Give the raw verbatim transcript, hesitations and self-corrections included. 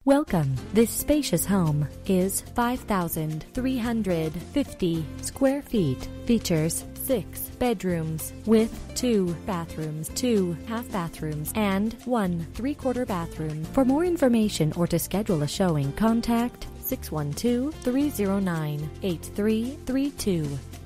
Welcome. This spacious home is five thousand three hundred fifty square feet. Features six bedrooms with two bathrooms, two half bathrooms, and one three-quarter bathroom. For more information or to schedule a showing, contact six one two, three zero nine, eight three three two.